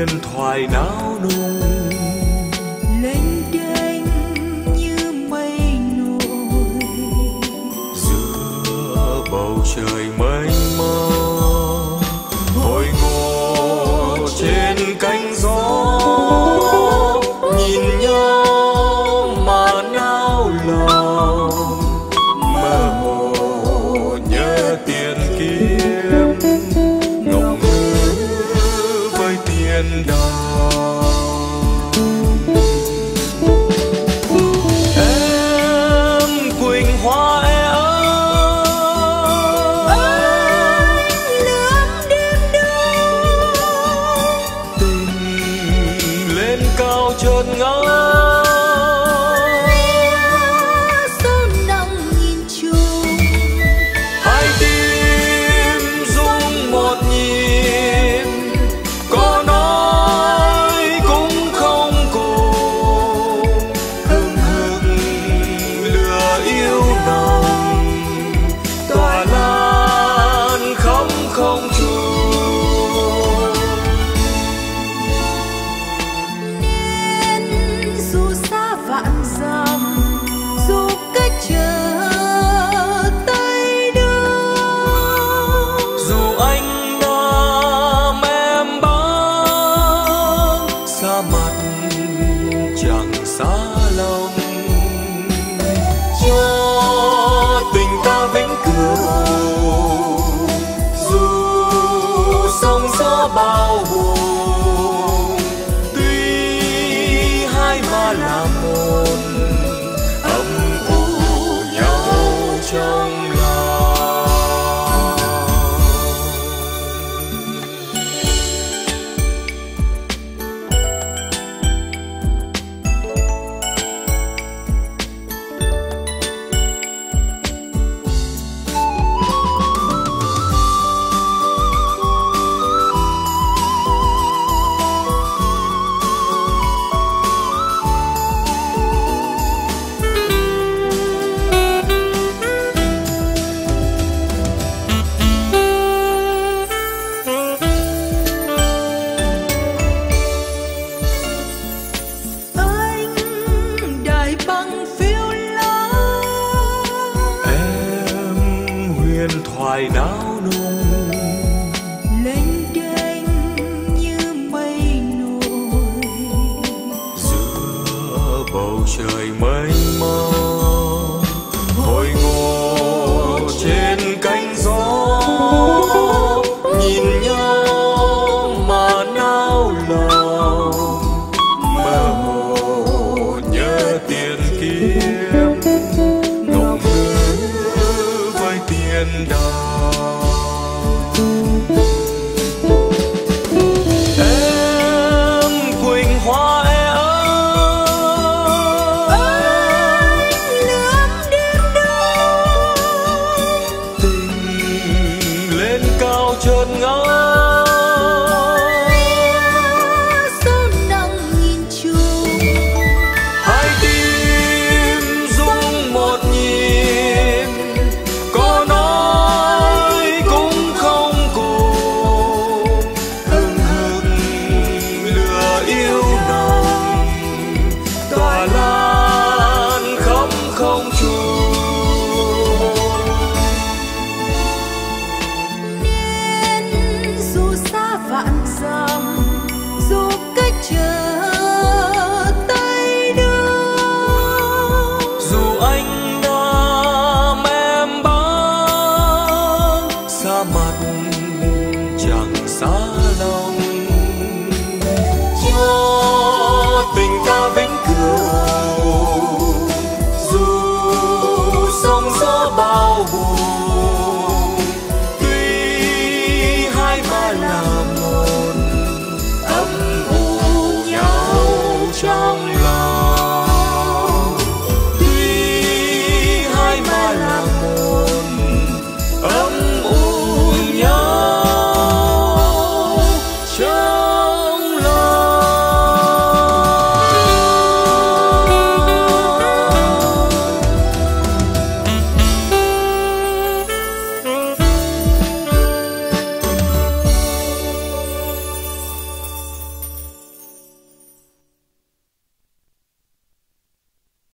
huyền thoại náo nung lênh đênh như mây nổi giữa bầu trời mênh mông, hồi ngộ trên cánh gió nhìn nhau mà nao lòng, mơ hồ nhớ tiền kiếp ngọc ngữ với tiền đào. Em Quỳnh Hoa anh lướm đêm đông, tình lên cao chợt ngỡ, số nắng nhìn chung hai tim rung một nhịp, có nói cũng không cùng, hừng hực lửa yêu nồng tỏa lan khắp không trung. nên dù xa vạn dặm, dù cách trở tây đông, Dù anh đam em bám xa mặt chẳng xa lòng, cho tình ta vĩnh cửu dù sóng gió bao vùng, tuy hai mà là một âm u nhau trong lòng. anh đại bằng phiêu lãng, Em huyền thoại náo nung lênh đênh như mây nổi giữa bầu trời mênh mông, hồi ngộ trên cánh gió nhìn nhau mà nao lòng, mơ hồ nhớ tiền kiếp ngọc ngữ với tiền đào. Em Quỳnh Hoa anh lướm đêm đông, tình lên cao chợt ngỡ, số nắng nhìn chung hai tim rung một nhịp, có nói cũng không cùng, hừng hực lửa yêu nồng tỏa lan khắp không trung. nên dù xa vạn dặm, dù cách trở tây đông, Dù anh đam em bám xa mặt chẳng xa lòng, cho tình ta vĩnh cửu dù sóng gió bao vùng, tuy hai mà là